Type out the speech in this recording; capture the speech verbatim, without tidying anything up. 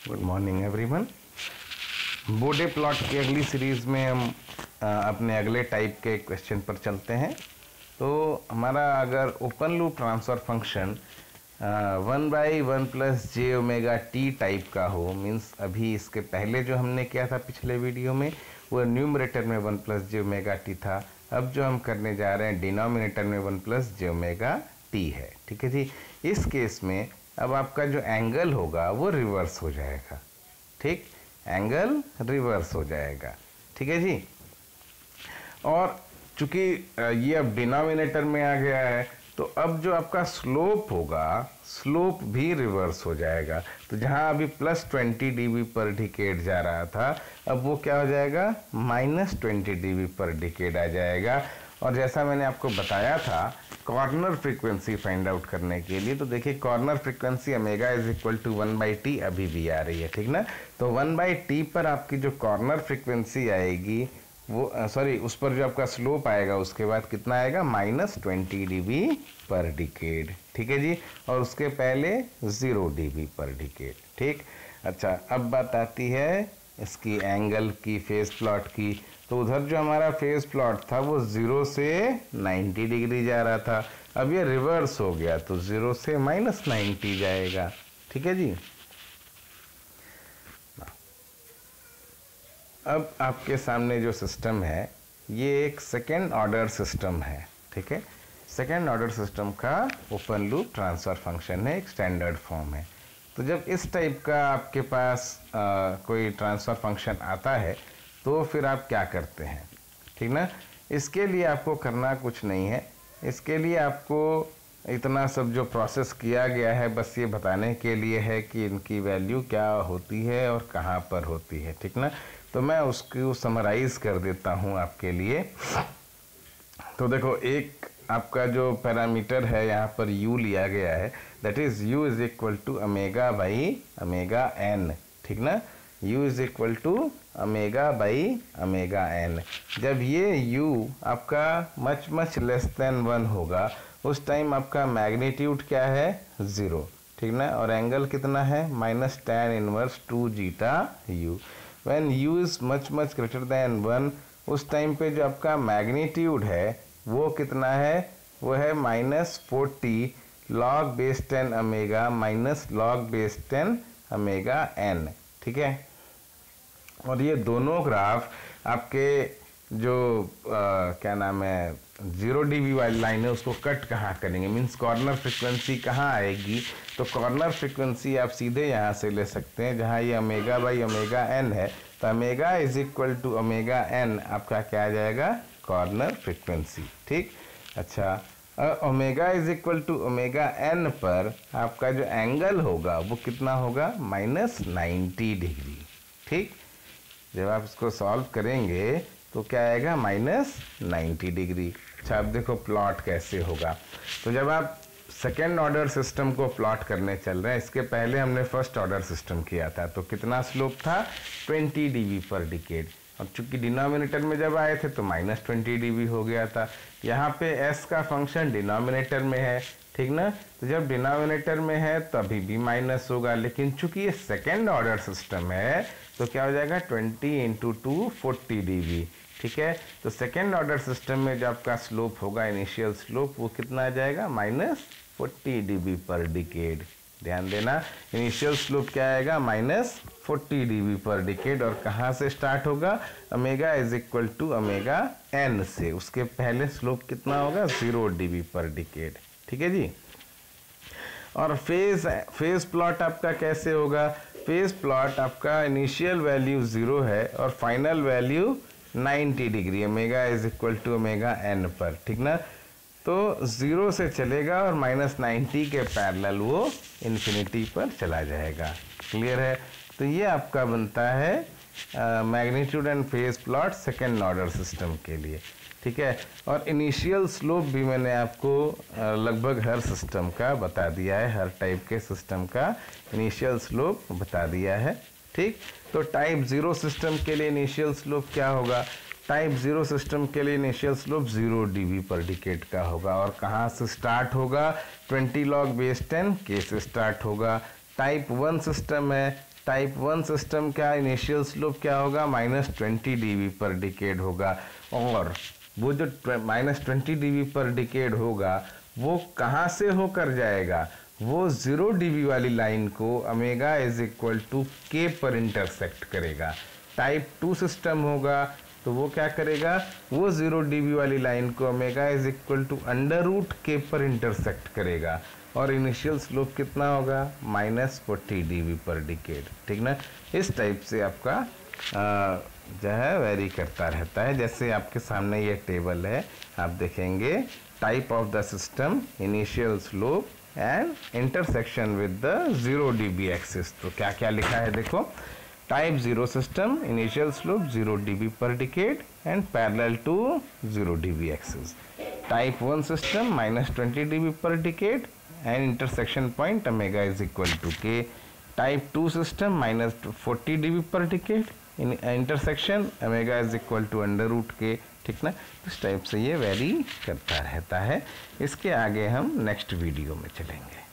Good morning everyone. Bode plot की अगली series में हम आ, अपने अगले टाइप के क्वेश्चन पर चलते हैं। तो हमारा अगर open loop transfer function one by one plus j omega T type का हो, मीन्स अभी इसके पहले जो हमने किया था पिछले वीडियो में वो न्यूमरेटर में one plus j omega T था। अब जो हम करने जा रहे हैं डिनोमिनेटर में one plus j omega T है। ठीक है जी। इस केस में अब आपका जो एंगल होगा वो रिवर्स हो जाएगा। ठीक, एंगल रिवर्स हो जाएगा। ठीक है जी। और चूंकि ये अब डिनोमिनेटर में आ गया है तो अब जो आपका स्लोप होगा, स्लोप भी रिवर्स हो जाएगा। तो जहां अभी प्लस ट्वेंटी डीबी पर डिकेड जा रहा था, अब वो क्या हो जाएगा, माइनस ट्वेंटी डीबी पर डिकेड आ जाएगा। और जैसा मैंने आपको बताया था कॉर्नर फ्रीक्वेंसी फाइंड आउट करने के लिए, तो देखिए corner frequency omega is equal to one by T अभी भी आ रही है। ठीक ना। तो वन बाई टी पर आपकी जो कॉर्नर फ्रीक्वेंसी आएगी वो सॉरी उस पर जो आपका स्लोप आएगा उसके बाद कितना आएगा, माइनस ट्वेंटी डीबी पर डिकेड। ठीक है जी। और उसके पहले ज़ीरो डीबी पर डिकेड। ठीक। अच्छा, अब बात आती है इसकी एंगल की, फेज प्लॉट की। तो उधर जो हमारा फेज प्लॉट था वो ज़ीरो से नाइन्टी डिग्री जा रहा था, अब ये रिवर्स हो गया तो ज़ीरो से माइनस नाइन्टी जाएगा। ठीक है जी। अब आपके सामने जो सिस्टम है ये एक सेकेंड ऑर्डर सिस्टम है। ठीक है। सेकेंड ऑर्डर सिस्टम का ओपन लूप ट्रांसफर फंक्शन है, एक स्टैंडर्ड फॉर्म है। तो जब इस टाइप का आपके पास आ, कोई ट्रांसफर फंक्शन आता है तो फिर आप क्या करते हैं। ठीक ना। इसके लिए आपको करना कुछ नहीं है। इसके लिए आपको इतना सब जो प्रोसेस किया गया है बस ये बताने के लिए है कि इनकी वैल्यू क्या होती है और कहाँ पर होती है। ठीक ना। तो मैं उसको समराइज कर देता हूँ आपके लिए। तो देखो, एक आपका जो पैरामीटर है यहाँ पर u लिया गया है, that is u is equal to omega by omega n. ठीक ना। u is equal to omega by omega n. जब ये u आपका much much less than one होगा उस टाइम आपका मैग्नीट्यूड क्या है, ज़ीरो। ठीक ना। और एंगल कितना है, minus tan inverse two zeta u। When u is much much greater than one, उस टाइम पे जो आपका मैग्नीट्यूड है वो कितना है, वो है minus forty log base ten omega minus log base ten omega n. ठीक है। और ये दोनों ग्राफ आपके जो आ, क्या नाम है, जीरो डीबी वाली लाइन है उसको कट कहाँ करेंगे, मीन्स कॉर्नर फ्रीक्वेंसी कहाँ आएगी। तो कॉर्नर फ्रीक्वेंसी आप सीधे यहाँ से ले सकते हैं, जहाँ ये ओमेगा बाई ओमेगा एन है तो omega is equal to omega n आपका क्या आ जाएगा, कॉर्नर फ्रीक्वेंसी। ठीक। अच्छा, omega is equal to omega n पर आपका जो एंगल होगा वो कितना होगा, माइनस नाइन्टी डिग्री। ठीक। जब आप इसको सॉल्व करेंगे तो क्या आएगा, माइनस नाइन्टी डिग्री। अच्छा, अब देखो प्लॉट कैसे होगा। तो जब आप सेकेंड ऑर्डर सिस्टम को प्लॉट करने चल रहे हैं, इसके पहले हमने फर्स्ट ऑर्डर सिस्टम किया था तो कितना स्लोप था, ट्वेंटी डीबी पर डिकेड। अब चूंकि डिनोमिनेटर में जब आए थे तो माइनस ट्वेंटी डीबी हो गया था। यहाँ पे s का फंक्शन डिनोमिनेटर में है। ठीक ना। तो जब डिनोमिनेटर में है तो अभी भी माइनस होगा, लेकिन चूंकि ये सेकेंड ऑर्डर सिस्टम है तो क्या हो जाएगा, twenty into two forty dB. ठीक है। तो सेकेंड ऑर्डर सिस्टम में जो आपका स्लोप होगा, इनिशियल स्लोप, वो कितना आ जाएगा, माइनस फोर्टी डीबी पर डिकेड। ध्यान देना, इनिशियल स्लोप क्या आएगा, माइनस फोर्टी डीबी पर डिकेड। और कहाँ से स्टार्ट होगा, omega is equal to omega n से। उसके पहले स्लोप कितना होगा, जीरो डीबी पर डिकेड। ठीक है जी। और फेज फेज प्लॉट आपका कैसे होगा, फेज प्लॉट आपका इनिशियल वैल्यू ज़ीरो है और final value ninety degree, omega is equal to omega n पर। ठीक ना। तो ज़ीरो से चलेगा और माइनस नाइन्टी के पैरेलल वो इन्फिनिटी पर चला जाएगा। क्लियर है। तो ये आपका बनता है magnitude and phase plot second order system के लिए। ठीक है। और इनिशियल स्लोप भी मैंने आपको लगभग हर सिस्टम का बता दिया है, हर टाइप के सिस्टम का इनिशियल स्लोप बता दिया है। ठीक। तो टाइप ज़ीरो सिस्टम के लिए इनिशियल स्लोप क्या होगा, टाइप ज़ीरो सिस्टम के लिए इनिशियल स्लोप ज़ीरो डीबी पर डिकेड का होगा। और कहाँ से स्टार्ट होगा, ट्वेंटी लॉग बेस टेन के से स्टार्ट होगा। टाइप वन सिस्टम है टाइप वन सिस्टम का इनिशियल स्लोप क्या होगा, माइनस ट्वेंटी डीवी पर डिकेड होगा, और वो जो माइनस ट्वेंटी डीवी पर डिकेड होगा वो कहाँ से होकर जाएगा, वो जीरो डीवी वाली लाइन को omega is equal to K पर इंटरसेक्ट करेगा। टाइप टू सिस्टम होगा तो वो क्या करेगा, वो जीरो डीवी वाली लाइन को omega is equal to under root K पर इंटरसेक्ट करेगा, और इनिशियल स्लोप कितना होगा, माइनस फोर्टी डीवी पर डिकेड। ठीक ना, इस टाइप से आपका आ, जो है वेरी करता रहता है। जैसे आपके सामने ये टेबल है, आप देखेंगे type of the system, initial slope and intersection with the zero dB axis. तो क्या क्या लिखा है देखो, type zero system, initial slope zero dB पर decade and parallel to zero dB axis. Type one system minus twenty dB पर decade and intersection point omega is equal to k. Type two system minus forty dB per decade, in intersection omega is equal to under root k। ठीक ना, इस type से ये very करता रहता है। इसके आगे हम नेक्स्ट वीडियो में चलेंगे।